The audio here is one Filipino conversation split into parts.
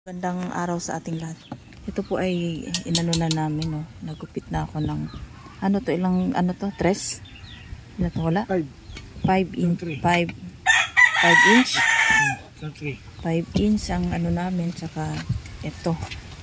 Gandang araw sa ating lahat. Ito po ay inano na namin, no. Nagupit na ako ng ano to, ilang ano to, tres? Ilan to, wala? 5 inch. 5 inch. 5 inch ang ano namin, tsaka ito.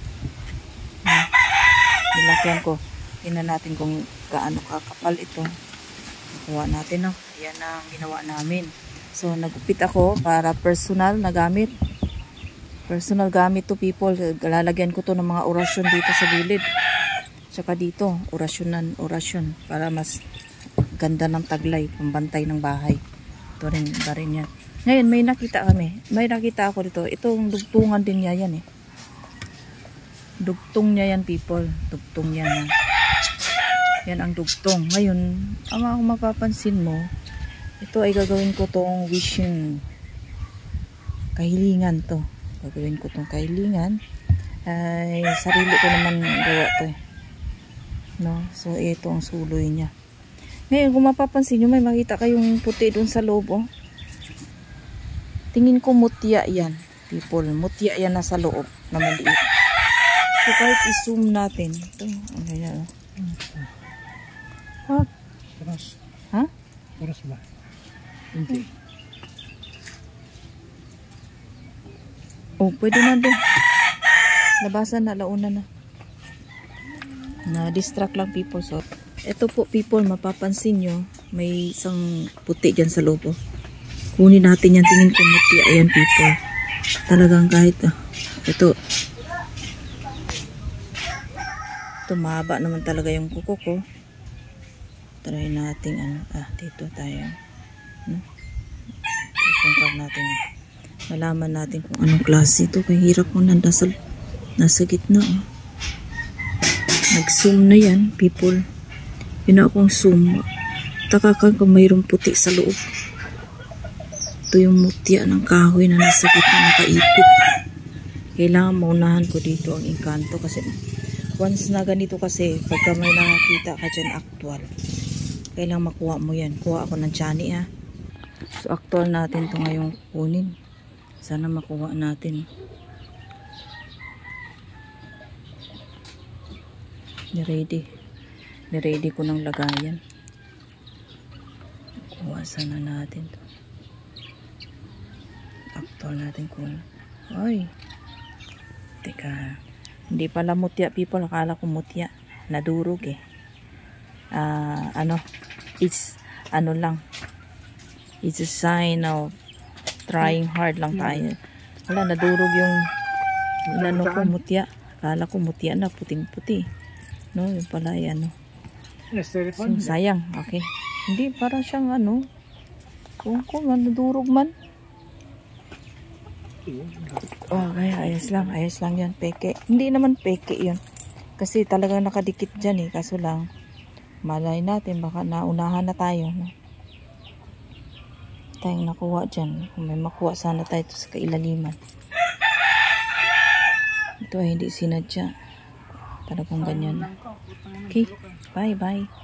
Nilakyan ko. Tingnan natin kung gaano kakapal ito. Kuha natin, no. Yan ang ginawa namin. So nagupit ako para personal na gamit. Personal gamit to, people. Lalagyan ko to ng mga orasyon dito sa gilid. Tsaka dito, orasyon. Para mas ganda ng taglay, pambantay ng bahay. Ito rin, iba rin yan. Ngayon, may nakita kami. May nakita ako dito. Itong dugtungan din niya yan, eh. Dugtong niya yan, people. Dugtong yan. Yan ang dugtong. Ngayon, ang mapapansin mo, ito ay gagawin ko tong wishing. Kahilingan to. Gagawin ko tong kahilingan. Ay sarili ko naman gawa to, eh. No? So ito ang suloy niya. Ngayon kung mapapansin nyo, may makita kayong puti doon sa loob, oh. Tingin ko mutya yan, people. Mutya yan nasa loob na maliit. So kahit i-zoom natin ito, ano yan, oh. Ha? Oras ba? Hindi. Oh, pwede na din. Labasan na, launa na. Na-distract lang, people. So, ito po, people, mapapansin nyo, may isang puti dyan sa loob. Oh. Kunin natin yan, tingin ko muti. Ayan, people. Talagang kahit, ito. Ito, mahaba naman talaga yung kuko ko. Try natin, dito tayo. No? Isangkap natin yan. Malaman natin kung anong klase ito. Kaya hirap mo nasa gitna. Oh. Nag-zoom na yan, people. Yun akong zoom. Takakan kung mayroong puti sa loob. Ito yung mutya ng kahoy na nasa gitna, nakaipit. Kailangan maunahan ko dito ang engkanto. Kasi once na ganito kasi, pagka may nakakita ka dyan actual, kailangan makuha mo yan. Kuha ako ng tiyani, ha. So actual natin ito ngayong kunin. Sana makuha natin. Niready ko ng lagayan. Kuha sana natin to. Actual natin kung ay. Teka. Hindi pala mutya, people. Akala ko mutya. Nadurog, eh. It's it's a sign of trying hard lang tayo. Wala, nadurog yung inano ko, mutya. Akala ko mutya na, puting-puti. No, yung pala yan, no. So, sayang, okay. Hindi, parang siyang kung nadurog man. Okay, ayos lang yan, peke. Hindi naman peke yun. Kasi talagang nakadikit dyan, eh. Kaso lang, malay natin, baka naunahan na tayo, no. Tayong nakuha dyan. Kung may makuha sana tayo sa kailaliman. Ito ay hindi sinadya. Talagang ganyan. Okay, bye.